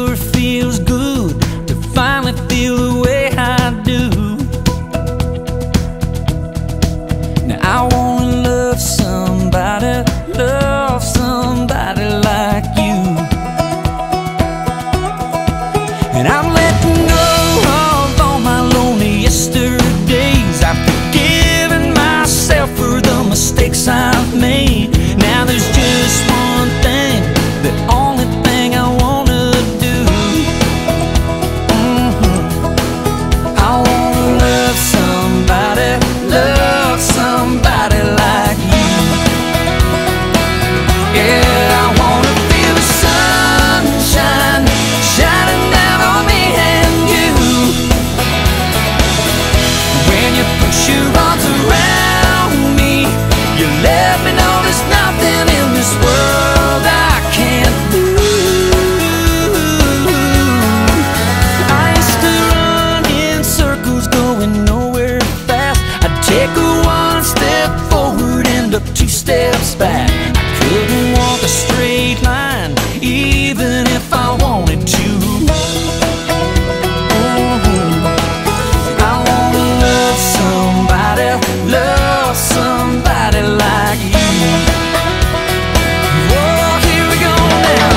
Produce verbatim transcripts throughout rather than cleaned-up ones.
sure feels good to finally feel the way I do. Now I wanna love somebody, love somebody like you. And I'm letting go of all my lonely yesterdays. I've forgiven myself for the mistakes I've made. Now there's just one thing, the only thing I wanna do. mm-hmm. I wanna love somebody, love somebody like you. Yeah, I wanna feel the sunshine shining down on me and you. When you put your arms around me, you let me know there's nothing in this world I can't do. I used to run in circles going nowhere fast. I'd take a one step forward and up two steps back. I couldn't walk a straight line even if I wanted to. Mhm. I wanna love somebody, love somebody like you. Oh, here we go now.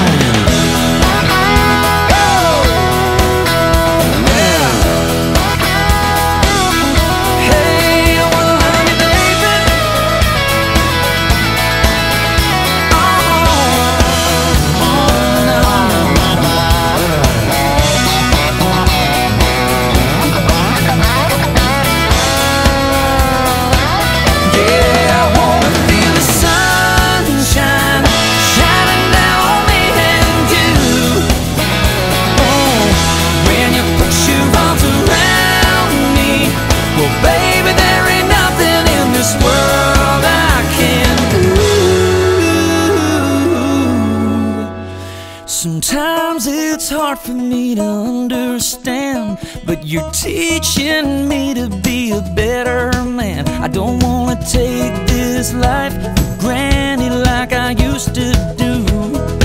Hey, I wanna love you, baby. Oh, oh, no. Yeah, I wanna feel the sunshine shining down on me and you. Oh, when you put your arms around me, well, baby, there ain't nothing in this world I can't do. Sometimes it's hard for me to understand, but you're teaching me to be a better man. I don't wanna take this life for granted like I used to do.